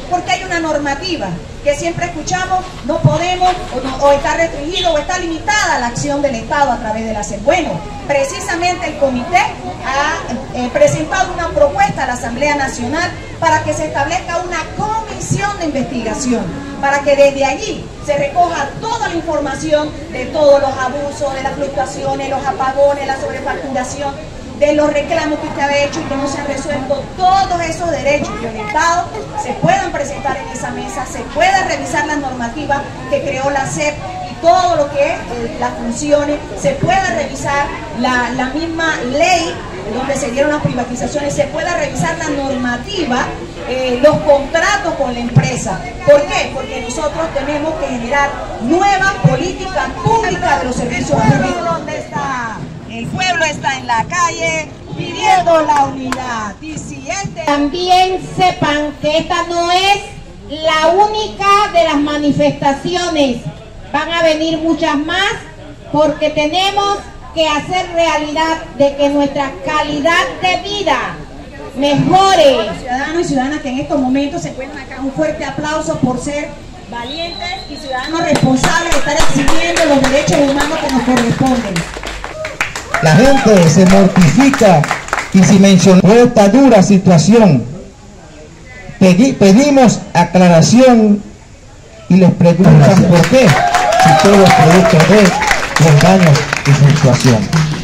porque hay una normativa que siempre escuchamos, no podemos, o está restringido, o está limitada la acción del Estado a través de la SEP. Bueno, precisamente el comité ha presentado una propuesta a la Asamblea Nacional para que se establezca una comisión de investigación, para que desde allí se recoja toda la información de todos los abusos, de las fluctuaciones, los apagones, la sobrefacturación, de los reclamos que usted ha hecho y que no se han resuelto. Todos esos derechos violentados se puedan presentar en esa mesa, se pueda revisar la normativa que creó la SEP y todo lo que es las funciones, se pueda revisar la misma ley donde se dieron las privatizaciones, se pueda revisar la normativa, los contratos con la empresa. ¿Por qué? Porque nosotros tenemos que generar nuevas políticas públicas de los servicios públicos. ¿Dónde está? El pueblo está en la calle pidiendo la unidad. Y si También sepan que esta no es la única de las manifestaciones. Van a venir muchas más porque tenemos que hacer realidad de que nuestra calidad de vida mejore. Ciudadanos y ciudadanas que en estos momentos se encuentran acá, un fuerte aplauso por ser valientes y ciudadanos responsables de estar exigiendo los derechos humanos que nos corresponden. La gente se mortifica y si mencionó esta dura situación, pedimos aclaración y les preguntan por qué, si todo es producto de los daños y fluctuación.